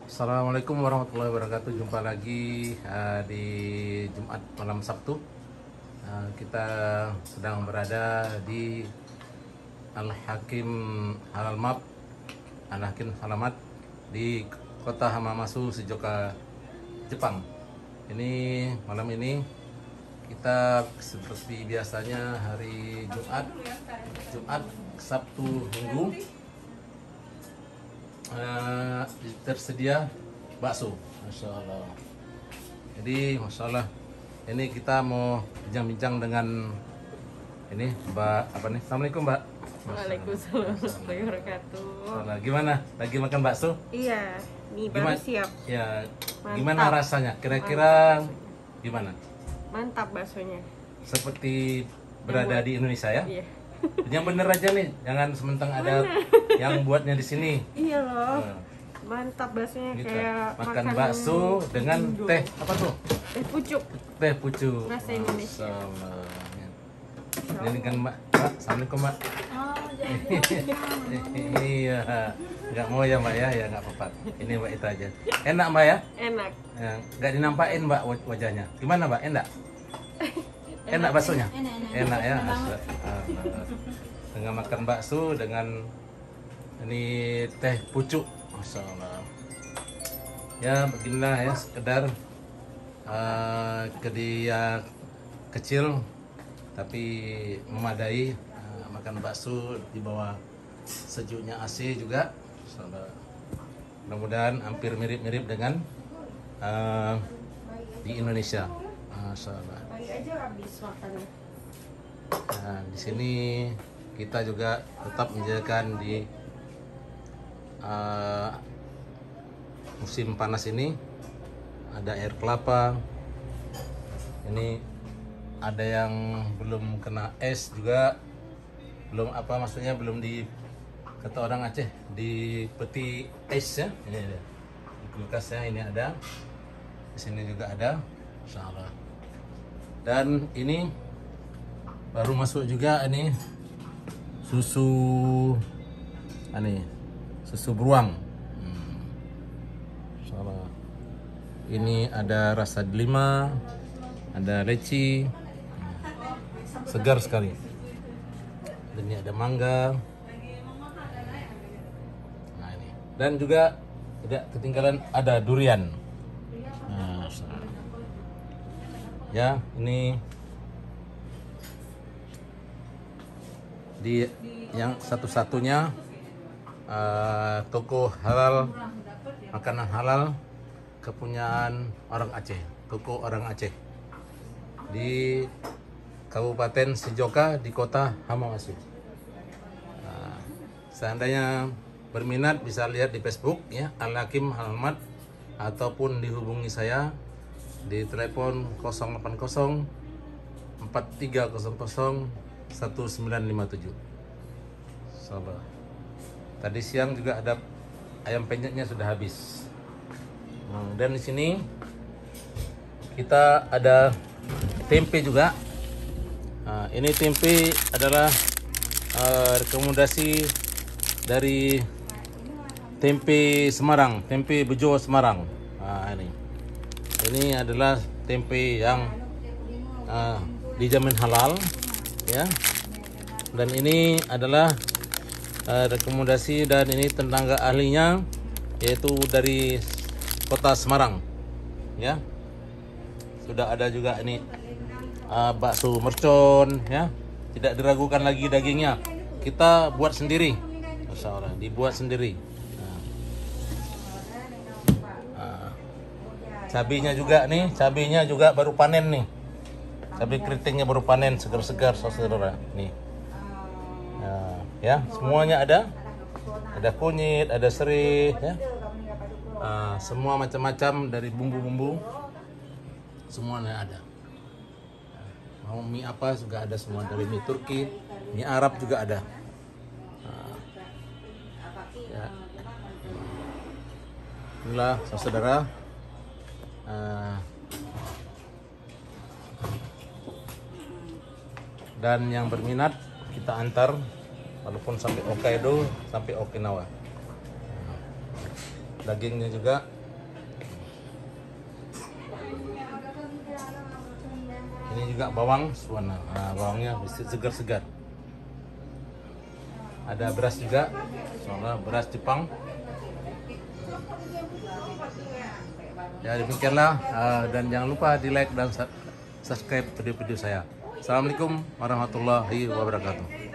Assalamualaikum warahmatullahi wabarakatuh. Jumpa lagi di Jumat malam Sabtu. Kita sedang berada di Al-Hakim Halamat di kota Hamamasu, Shizuoka, Jepang. Ini malam ini kita seperti biasanya hari Jumat, Sabtu, Minggu tersedia bakso, Masya Allah. Jadi Masya Allah, ini kita mau bincang-bincang dengan ini Mbak apa nih? Assalamualaikum Mbak. Waalaikumsalam warahmatullahi wabarakatuh. Nah, gimana? Lagi makan bakso? Iya, nih baru siap. Ya, Mantap. gimana rasanya? Kira-kira gimana? Mantap baksonya. Seperti berada di Indonesia ya? Iya. Yang bener aja nih, jangan sementang ada yang buatnya di sini. Iya loh. Nah, Mantap baksonya gitu. kayak Makan bakso dengan Indo. teh apa tuh? Teh pucuk. Teh pucuk. Rasa Indonesia. Masalah. Ini kan Mbak. Assalamualaikum Mbak. Iya, nggak mau ya Mbak ya, ya nggak apa-apa. Ini Mbak itu aja. Enak Mbak ya? Enak. Ya, nggak dinampain Mbak wajahnya. Gimana Mbak? Enak? Enak baksonya? Enak ya. Dengan makan bakso dengan ini teh pucuk, Masya Allah. Ya beginilah ya, sekedar kedia kecil tapi memadai, makan bakso di bawah sejuknya AC juga. Masya Allah. Mudah-mudahan hampir mirip-mirip dengan di Indonesia. Masya Allah. Pagi aja habis makannya. Nah, di sini kita juga tetap menjaga di musim panas ini. Ada air kelapa. Ini ada yang belum kena es juga, belum apa maksudnya belum di kata orang Aceh di peti es ya. Ini ada di kulkas ya, ini ada. Di sini juga ada, Insya Allah. Dan ini baru masuk juga ini susu susu beruang. Salah. Ini ada rasa delima, ada leci, segar sekali. Dan ini ada mangga. Nah ini. Dan juga tidak ketinggalan ada durian. Nah, ya ini di yang satu-satunya toko halal, makanan halal kepunyaan orang Aceh, toko orang Aceh di Kabupaten Shizuoka di kota Hamamasu. Seandainya berminat bisa lihat di Facebook ya, Al-Hakim Halamat, ataupun dihubungi saya di telepon 080 4300 1957. Sabar. Tadi siang juga ada ayam penyetnya sudah habis. Dan di sini kita ada tempe juga. Nah, ini tempe adalah rekomendasi dari tempe Semarang, tempe Bejo Semarang. Nah, ini adalah tempe yang dijamin halal. Ya, dan ini adalah rekomendasi dan ini tetangga ahlinya yaitu dari kota Semarang. Ya, sudah ada juga ini bakso mercon ya, tidak diragukan lagi dagingnya, kita buat sendiri, Masya Allah, dibuat sendiri. Cabenya juga nih, cabenya juga baru panen nih. Cabai keritingnya baru panen, segar-segar saudara. Nih. Nah, ya, semuanya ada. Ada kunyit, ada serai, ya. Semua macam-macam dari bumbu-bumbu. Semuanya ada. Mau mie apa juga ada semua, dari mie Turki, mie Arab juga ada. Ya. Inilah saudara. Dan yang berminat kita antar walaupun sampai Hokkaido, sampai Okinawa. Dagingnya juga juga bawang suwana. Nah, bawangnya bisa segar-segar. Ada beras juga, soalnya beras Jepang. Ya demikianlah, dan jangan lupa di like dan subscribe video-video saya. Assalamualaikum warahmatullahi wabarakatuh.